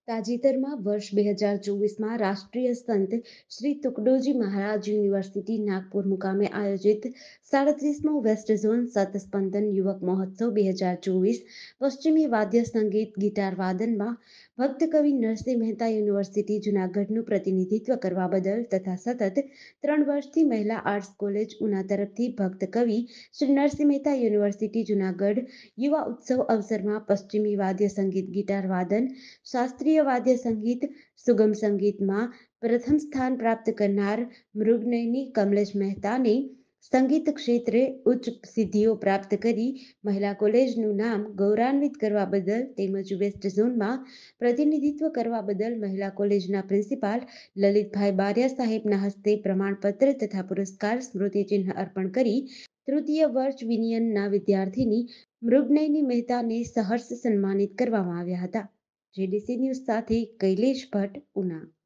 તાજેતરમાં વર્ષ 2024માં રાષ્ટ્રીય સંત શ્રી તુકડોજી મહારાજ યુનિવર્સિટી નાગપુર મુકામે આયોજિત 37મો વેસ્ટ ઝોન સતસ્પંદન યુવક મહોત્સવ 2024 પશ્ચિમી વાદ્ય સંગીત ગિટાર વાદનમાં ભક્ત કવિ નરસિંહ મહેતા યુનિવર્સિટી જૂનાગઢનું પ્રતિનિધિત્વ કરવા બદલ તથા સતત 3 વર્ષથી મહિલા આર્ટ્સ કોલેજ ઉના તરફથી ભક્ત કવિ શ્રી નરસિંહ મહેતા યુનિવર્સિટી જૂનાગઢ યુવા ઉત્સવ અવસરમાં પશ્ચિમી વાદ્ય સંગીત ગિટાર વાદન, શાસ્ત્રીય વાદ્ય સંગીત, સુગમ સંગીતમાં પ્રથમ સ્થાન પ્રાપ્ત કરનાર મૃગનયની કમલેશ મહેતાને સંગીત ક્ષેત્રે ઉચ્ચ સિદ્ધિઓ પ્રાપ્ત કરી મહિલા કોલેજનું નામ ગૌરવાન્વિત કરવા બદલ તેમજ વેસ્ટ ઝોનમાં પ્રતિનિધિત્વ કરવા બદલ મહિલા કોલેજના પ્રિન્સિપાલ લલિતભાઈ બારિયા સાહેબના હસ્તે પ્રમાણપત્ર તથા પુરસ્કાર સ્મૃતિચિહ્ન અર્પણ કરી તૃતીય વર્ષ વિનિયનના વિદ્યાર્થીની મૃગનયની મહેતાને સહર્ષ સન્માનિત કરવામાં આવ્યા હતા. જેડીસી ન્યૂઝ સાથે કૈલેશ ભટ્ટ, ઉના.